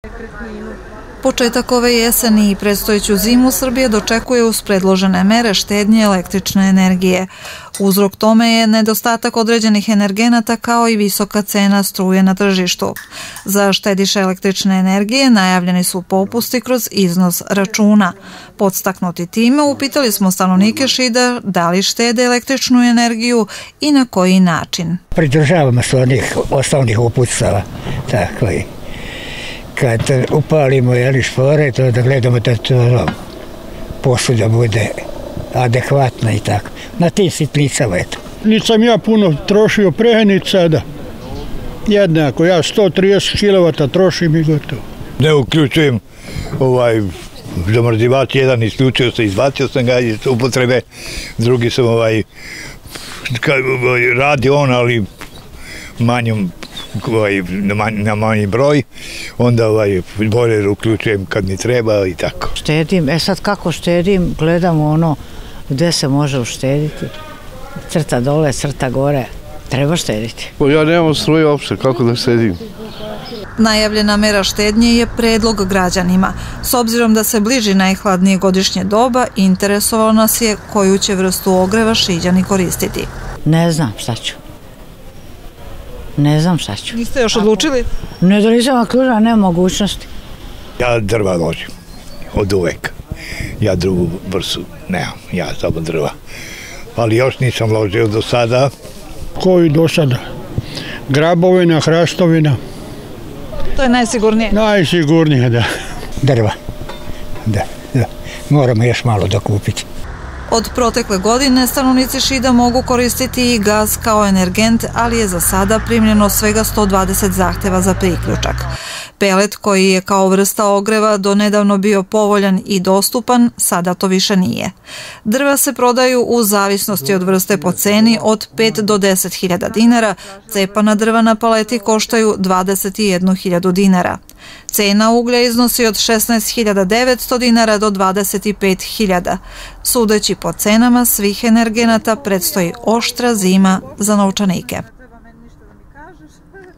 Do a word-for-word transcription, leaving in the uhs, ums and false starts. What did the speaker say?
Početak ove jeseni i predstojeću zimu Srbije dočekuje uz predložene mere štednje električne energije. Uzrok tome je nedostatak određenih energenata kao i visoka cena struje na tržištu. Za štediše električne energije najavljeni su popusti kroz iznos računa. Podstaknuti time, upitali smo stanovnike Šida da li štede električnu energiju i na koji način. Pridržavamo se onih osnovnih uputstava, tako je. Kad upalimo jeli špore, to da gledamo da to posuda bude adekvatna i tako. Na tim sitnicama, eto. Nisam ja puno trošio pre, ni sada. Jednako, ja sto trideset kilovata trošim i gotovo. Ne uključujem ovaj zamrzivač, jedan isključio se, izbacio sam ga iz upotrebe, drugi sam ovaj, radi on, ali manjom, ovaj, na manji broj, onda ovaj bojler uključujem kad mi treba i tako. Štedim, e sad kako štedim, gledamo ono gde se može uštediti. Crta dole, crta gore, treba štediti. Ja nemam struje uopšte, kako da štedim? Najavljena mera štednje je predlog građanima. S obzirom da se bliži najhladnije godišnje doba, interesovalo nas je koju će vrstu ogreva Šiđani koristiti. Ne znam šta ću. Ne znam šta ću. Niste još odlučili? Ne da nisam odlučila, nema mogućnosti. Ja drva ložim, od uvek. Ja drugu vrstu nemam, ja samo drva. Ali još nisam ložio do sada. Koji do sada? Grabovina, hrastovina. To je najsigurnije? Najsigurnije, da. Drva, da, da. Moramo još malo dokupiti. Od protekle godine stanovnici Šida mogu koristiti i gas kao energent, ali je za sada primljeno svega sto dvadeset zahteva za priključak. Pelet, koji je kao vrsta ogreva do nedavno bio povoljan i dostupan, sada to više nije. Drva se prodaju u zavisnosti od vrste po ceni od pet do deset hiljada dinara, cepana drva na paleti koštaju dvadeset jednu hiljadu dinara. Cena uglja iznosi od šesnaest hiljada devetsto dinara do dvadeset pet hiljada. Sudeći po cenama svih energenata predstoji oštra zima za novčanike.